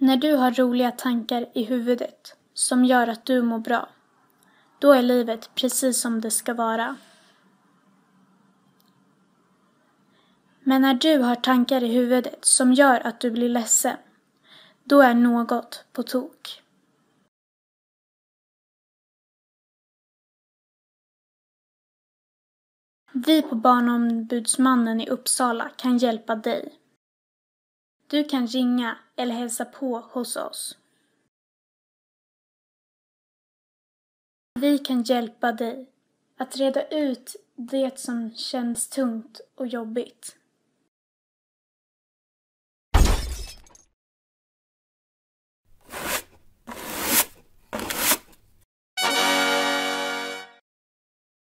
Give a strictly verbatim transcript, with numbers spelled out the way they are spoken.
När du har roliga tankar i huvudet som gör att du mår bra, då är livet precis som det ska vara. Men när du har tankar i huvudet som gör att du blir ledsen, då är något på tok. Vi på Barnombudsmannen i Uppsala kan hjälpa dig. Du kan ringa eller hälsa på hos oss. Vi kan hjälpa dig att reda ut det som känns tungt och jobbigt.